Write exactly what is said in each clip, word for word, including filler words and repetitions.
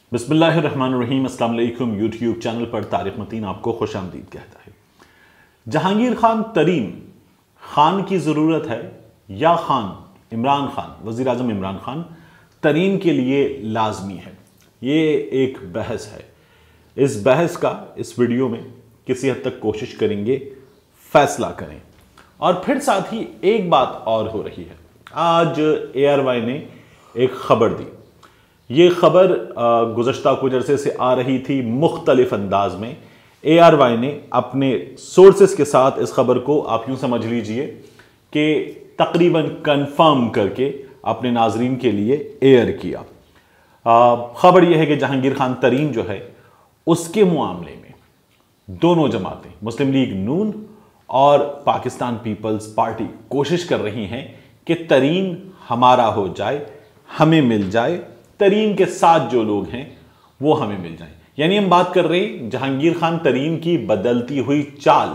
बिस्मिल्लाहिर्रहमानिर्रहीम। अस्सलाम वालेकुम। यूट्यूब चैनल पर तारिक मतीन आपको खुश आमदीद कहता है। जहांगीर खान तरीन खान की ज़रूरत है या खान इमरान खान वज़ीर आज़म इमरान खान तरीन के लिए लाजमी है, ये एक बहस है। इस बहस का इस वीडियो में किसी हद तक कोशिश करेंगे फैसला करें। और फिर साथ ही एक बात और हो रही है, आज ए आर वाई ने एक खबर दी। ये खबर गुज़श्ता कुछ अरसे से आ रही थी मुख्तलिफ अंदाज में। ए आर वाई ने अपने सोर्सेस के साथ इस खबर को आप यूं समझ लीजिए कि तकरीबन कंफर्म करके अपने नाजरीन के लिए एयर किया। खबर यह है कि जहांगीर खान तरीन जो है उसके मामले में दोनों जमातें मुस्लिम लीग नून और पाकिस्तान पीपल्स पार्टी कोशिश कर रही हैं कि तरीन हमारा हो जाए, हमें मिल जाए, तरीन के साथ जो लोग हैं वो हमें मिल जाएं। यानी हम बात कर रहे हैं जहांगीर खान तरीन की बदलती हुई चाल,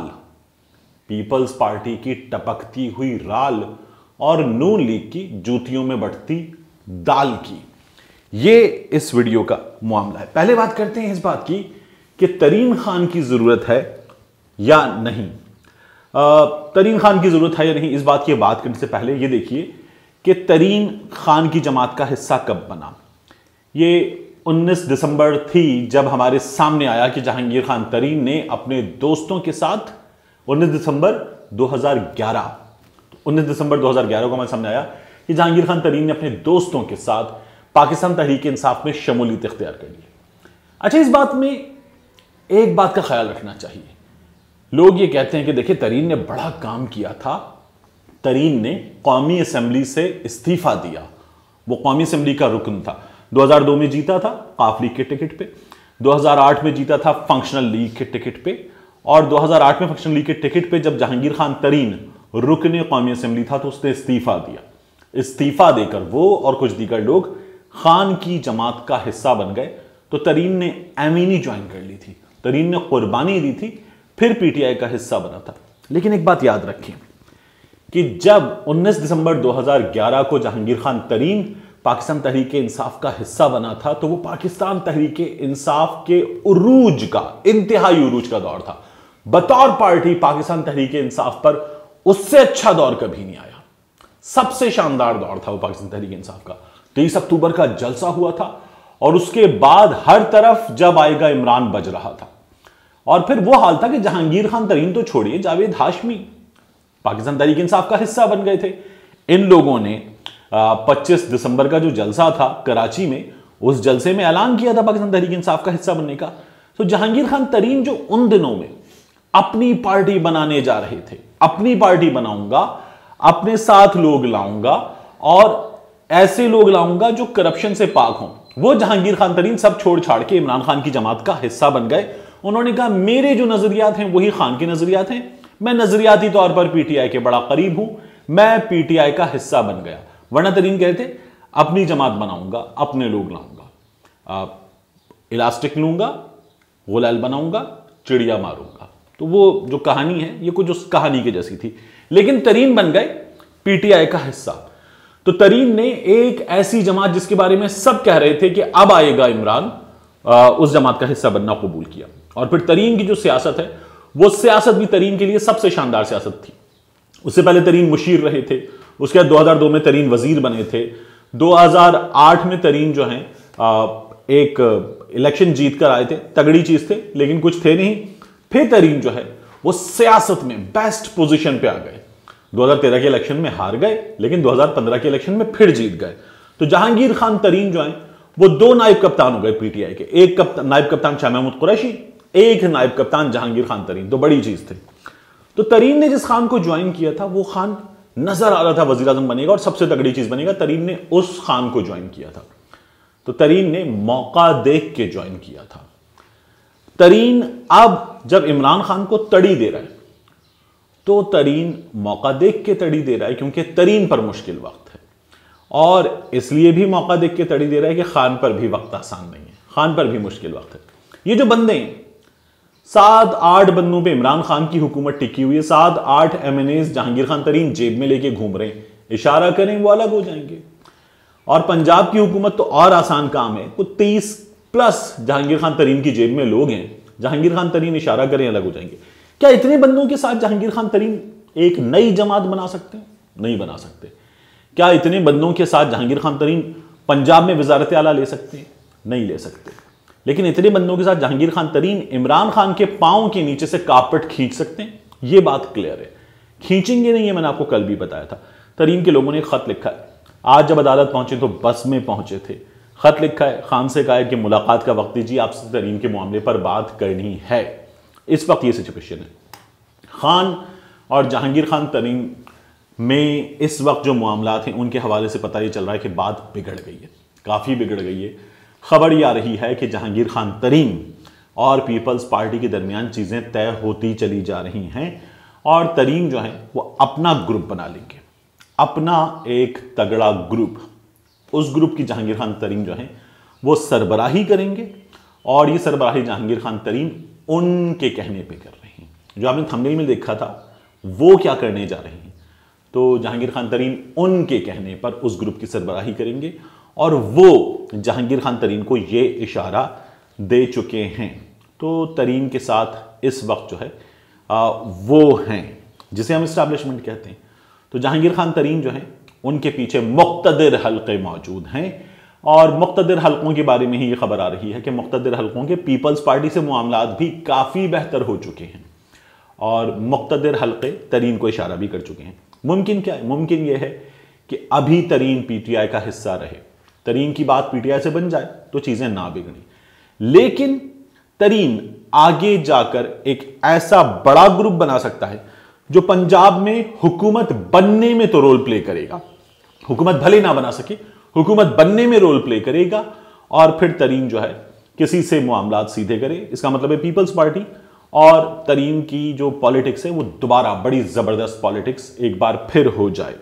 पीपल्स पार्टी की टपकती हुई राल और नून लीग की जूतियों में बटती दाल की। ये इस वीडियो का मामला है। पहले बात करते हैं इस बात की कि तरीन खान की जरूरत है या नहीं। आ, तरीन खान की जरूरत है या नहीं, इस बात की बात करने से पहले ये देखिए कि तरीन खान की जमात का हिस्सा कब बना। ये उन्नीस दिसंबर थी जब हमारे सामने आया कि जहांगीर खान तरीन ने अपने दोस्तों के साथ उन्नीस दिसंबर दो हज़ार ग्यारह उन्नीस दिसंबर दो हज़ार ग्यारह को हमारे सामने आया कि जहांगीर खान तरीन ने अपने दोस्तों के साथ पाकिस्तान तहरीक इंसाफ में शमूलियत इख्तियार कर ली। अच्छा, इस बात में एक बात का ख्याल रखना चाहिए। लोग ये कहते हैं कि देखिए तरीन ने बड़ा काम किया था, तरीन ने कौमी असेंबली से इस्तीफा दिया, वो कौमी असेंबली का रुकन था। दो हज़ार दो में जीता था काफ लीग के टिकट पे, दो हज़ार आठ में जीता था फंक्शनल लीग के टिकट पे, और दो हज़ार आठ में फंक्शनल लीग के टिकट पे जब जहांगीर खान तरीन रुकन कौमी असेंबली था तो उसने इस्तीफा दिया। इस्तीफा देकर वो और कुछ दीगर लोग खान की जमात का हिस्सा बन गए। तो तरीन ने एमीनी ज्वाइन कर ली थी, तरीन ने कुर्बानी दी थी, फिर पीटीआई का हिस्सा बना था। लेकिन एक बात याद रखें कि जब उन्नीस दिसंबर दो हज़ार ग्यारह को जहांगीर खान तरीन पाकिस्तान तहरीक इंसाफ का हिस्सा बना था तो वो पाकिस्तान तहरीक इंसाफ के उरूज का, इंतहाई उरूज का दौर था। बतौर पार्टी पाकिस्तान तहरीक इंसाफ पर उससे अच्छा दौर कभी नहीं आया, सबसे शानदार दौर था वो पाकिस्तान तहरीक इंसाफ का। तेईस अक्टूबर का जलसा हुआ था और उसके बाद हर तरफ जब आएगा इमरान बज रहा था। और फिर वो हाल था कि जहांगीर खान तरीन तो छोड़िए, जावेद हाशमी पाकिस्तान तहरीक इंसाफ का हिस्सा बन गए थे। इन लोगों ने पच्चीस दिसंबर का जो जलसा था कराची में, उस जलसे में ऐलान किया था पाकिस्तान तहरीक इंसाफ का हिस्सा बनने का। तो जहांगीर खान तरीन जो उन दिनों में अपनी पार्टी बनाने जा रहे थे, अपनी पार्टी बनाऊंगा, अपने साथ लोग लाऊंगा और ऐसे लोग लाऊंगा जो करप्शन से पाक हों, वो जहांगीर खान तरीन सब छोड़ छाड़ के इमरान खान की जमात का हिस्सा बन गए। उन्होंने कहा मेरे जो नजरियात हैं वही खान के नजरियात हैं, मैं नजरियाती तौर पर पीटीआई के बड़ा करीब हूं, मैं पीटीआई का हिस्सा बन गया। वरना तरीन कहते अपनी जमात बनाऊंगा, अपने लोग लाऊंगा, इलास्टिक लूंगा, गुलाल बनाऊंगा, चिड़िया मारूंगा। तो वो जो कहानी है ये कुछ उस कहानी के जैसी थी। लेकिन तरीन बन गए पीटीआई का हिस्सा। तो तरीन ने एक ऐसी जमात जिसके बारे में सब कह रहे थे कि अब आएगा इमरान, उस जमात का हिस्सा बनना कबूल किया। और फिर तरीन की जो सियासत है वो सियासत भी तरीन के लिए सबसे शानदार सियासत थी। उससे पहले तरीन मुशीर रहे थे, उसके बाद दो हज़ार दो में तरीन वजीर बने थे, दो हज़ार आठ में तरीन जो हैं एक इलेक्शन जीत कर आए थे, तगड़ी चीज थे लेकिन कुछ थे नहीं। फिर तरीन जो है वो सियासत में बेस्ट पोजीशन पे आ गए। दो हज़ार तेरह के इलेक्शन में हार गए लेकिन दो हज़ार पंद्रह के इलेक्शन में फिर जीत गए। तो जहांगीर खान तरीन जो है वो दो नायब कप्तान हो गए पीटीआई के, एक कप्तान नायब कप्तान शाह महमूद कुरैशी, एक नायब कप्तान जहांगीर खान तरीन। तो बड़ी चीज थी। तो तरीन ने जिस खान को ज्वाइन किया था वो खान नजर आ रहा था वजीर आजम बनेगा और सबसे तगड़ी चीज बनेगा। तरीन ने उस खान को ज्वाइन किया था। तो तरीन ने मौका देख के ज्वाइन किया था। तरीन अब जब इमरान खान को तड़ी दे रहा है तो तरीन मौका देख के तड़ी दे रहा है, क्योंकि तरीन पर मुश्किल वक्त है। और इसलिए भी मौका देख के तड़ी दे रहा है कि खान पर भी वक्त आसान नहीं है, खान पर भी मुश्किल वक्त है। ये जो बंदे हैं, सात आठ बंदों पे इमरान खान की हुकूमत टिकी हुई है, सात आठ M N A Jahangir Khan Tareen जेब में लेके घूम रहे हैं, इशारा करें वो अलग हो जाएंगे। और पंजाब की हुकूमत तो और आसान काम है, कुछ तीस प्लस जहांगीर खान तरीन की जेब में लोग हैं, जहांगीर खान तरीन इशारा करें अलग हो जाएंगे। क्या इतने बंदों के साथ जहांगीर खान तरीन एक नई जमात बना सकते हैं? नहीं बना सकते। क्या इतने बंदों के साथ जहांगीर खान तरीन पंजाब में वजारत आला ले सकते हैं? नहीं ले सकते। लेकिन इतने बंदों के साथ जहांगीर खान तरीन इमरान खान के पांव के नीचे से कारपेट खींच सकते हैं, यह बात क्लियर है। खींचेंगे नहीं, ये मैंने आपको कल भी बताया था। तरीन के लोगों ने खत लिखा है, आज जब अदालत पहुंचे तो बस में पहुंचे थे, खत लिखा है, खान से कहा है कि मुलाकात का वक्त दीजिए, आपसे तरीन के मामले पर बात करनी है। इस वक्त ये सिचुएशन है। खान और जहांगीर खान तरीन में इस वक्त जो मामला हैं उनके हवाले से पता ये चल रहा है कि बात बिगड़ गई है, काफ़ी बिगड़ गई है। खबर ये आ रही है कि जहांगीर खान तरीन और पीपल्स पार्टी के दरमियान चीज़ें तय होती चली जा रही हैं और तरीन जो है वो अपना ग्रुप बना लेंगे, अपना एक तगड़ा ग्रुप। उस ग्रुप की जहांगीर खान तरीन जो है वो सरबराही करेंगे और ये सरबराही जहांगीर खान तरीन उनके कहने पे कर रहे हैं। जो आपने थंबनेल में देखा था वो क्या करने जा रहे हैं, तो जहांगीर खान तरीन उनके कहने पर उस ग्रुप की सरबराही करेंगे और वो जहांगीर खान तरीन को ये इशारा दे चुके हैं। तो तरीन के साथ इस वक्त जो है आ, वो हैं जिसे हम इस्टेब्लिशमेंट कहते हैं। तो जहांगीर खान तरीन जो है उनके पीछे मुक्तदिर हल्के मौजूद हैं और मुक्तदिर हल्कों के बारे में ही ये खबर आ रही है कि मुक्तदिर हल्कों के पीपल्स पार्टी से मामलात भी काफ़ी बेहतर हो चुके हैं और मुक्तदिर हल्के तरीन को इशारा भी कर चुके हैं। मुमकिन क्या है? मुमकिन यह है कि अभी तरीन पीटीआई का हिस्सा रहे, तरीन की बात पीटीआई से बन जाए तो चीजें ना बिगड़ी, लेकिन तरीन आगे जाकर एक ऐसा बड़ा ग्रुप बना सकता है जो पंजाब में हुकूमत बनने में तो रोल प्ले करेगा, हुकूमत भले ना बना सके, हुकूमत बनने में रोल प्ले करेगा और फिर तरीन जो है किसी से मामलात सीधे करे। इसका मतलब है पीपल्स पार्टी और तरीन की जो पॉलिटिक्स है वो दोबारा बड़ी जबरदस्त पॉलिटिक्स एक बार फिर हो जाए।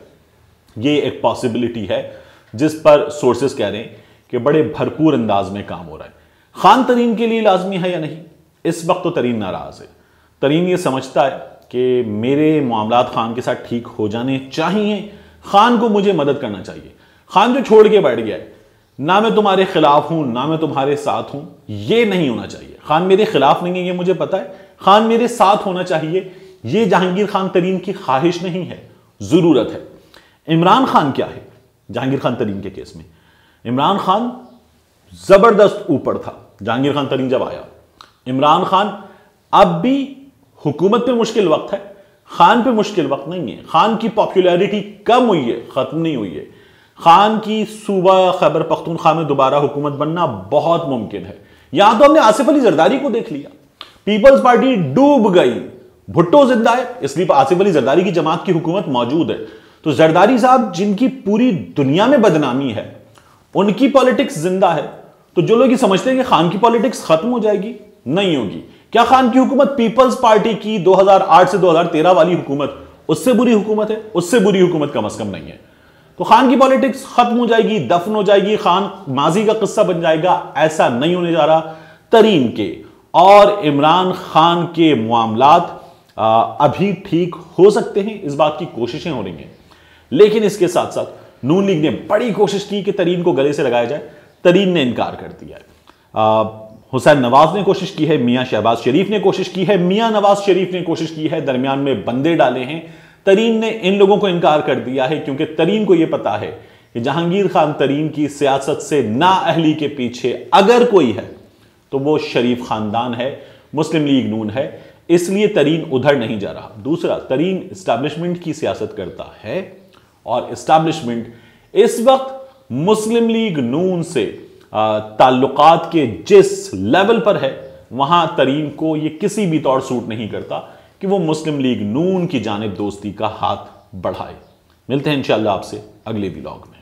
ये एक पॉसिबिलिटी है जिस पर सोर्सेस कह रहे हैं कि बड़े भरपूर अंदाज में काम हो रहा है। खान तरीन के लिए लाजमी है या नहीं, इस वक्त तो तरीन नाराज है। तरीन ये समझता है कि मेरे मामलात खान के साथ ठीक हो जाने चाहिए, खान को मुझे मदद करना चाहिए। खान जो छोड़ के बैठ गया है, ना मैं तुम्हारे खिलाफ हूं ना मैं तुम्हारे साथ हूं, यह नहीं होना चाहिए। खान मेरे खिलाफ नहीं है ये मुझे पता है, खान मेरे साथ होना चाहिए, यह जहांगीर खान तरीन की ख्वाहिश नहीं है, जरूरत है। इमरान खान क्या है जहांगीर खान तरीन के केस में? इमरान खान जबरदस्त ऊपर था जहांगीर खान तरीन जब आया। इमरान खान अब भी हुकूमत पे मुश्किल वक्त है, खान पे मुश्किल वक्त नहीं है। खान की पॉपुलैरिटी कम हुई है, खत्म नहीं हुई है। खान की सूबा खैबर पख्तूनख्वा में दोबारा हुकूमत बनना बहुत मुमकिन है। यहां तो हमने आसिफ अली जरदारी को देख लिया, पीपल्स पार्टी डूब गई, भुट्टो जिंदा है, इसलिए आसिफ अली जरदारी की जमात की हुकूमत मौजूद है। तो जरदारी साहब जिनकी पूरी दुनिया में बदनामी है, उनकी पॉलिटिक्स जिंदा है। तो जो लोग ये समझते हैं कि खान की पॉलिटिक्स खत्म हो जाएगी, नहीं होगी। क्या खान की हुकूमत पीपल्स पार्टी की दो हज़ार आठ से दो हज़ार तेरह वाली हुकूमत उससे बुरी हुकूमत है? उससे बुरी हुकूमत कम अज कम नहीं है। तो खान की पॉलिटिक्स खत्म हो जाएगी, दफन हो जाएगी, खान माजी का किस्सा बन जाएगा, ऐसा नहीं होने जा रहा। तरीन के और इमरान खान के मामलात अभी ठीक हो सकते हैं, इस बात की कोशिशें हो रही हैं। लेकिन इसके साथ साथ नून लीग ने बड़ी कोशिश की कि तरीन को गले से लगाया जाए, तरीन ने इनकार कर दिया है। हुसैन नवाज ने कोशिश की है, मियां शहबाज शरीफ ने कोशिश की है, मियां नवाज शरीफ ने कोशिश की है, दरमियान में बंदे डाले हैं। तरीन ने इन लोगों को इनकार कर दिया है क्योंकि तरीन को यह पता है कि जहांगीर खान तरीन की सियासत से नाअहली के पीछे अगर कोई है तो वो शरीफ खानदान है, मुस्लिम लीग नून है, इसलिए तरीन उधर नहीं जा रहा। दूसरा, तरीन इस्टेब्लिशमेंट की सियासत करता है और इस्टेब्लिशमेंट इस वक्त मुस्लिम लीग नून से ताल्लुकात के जिस लेवल पर है, वहां तरीन को यह किसी भी तौर सूट नहीं करता कि वो मुस्लिम लीग नून की जानिब दोस्ती का हाथ बढ़ाए। मिलते हैं इंशाअल्लाह आपसे अगले व्लॉग में।